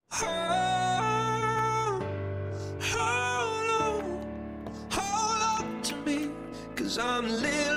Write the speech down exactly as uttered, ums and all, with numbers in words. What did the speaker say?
Hold, hold on, hold on to me, 'cause I'm living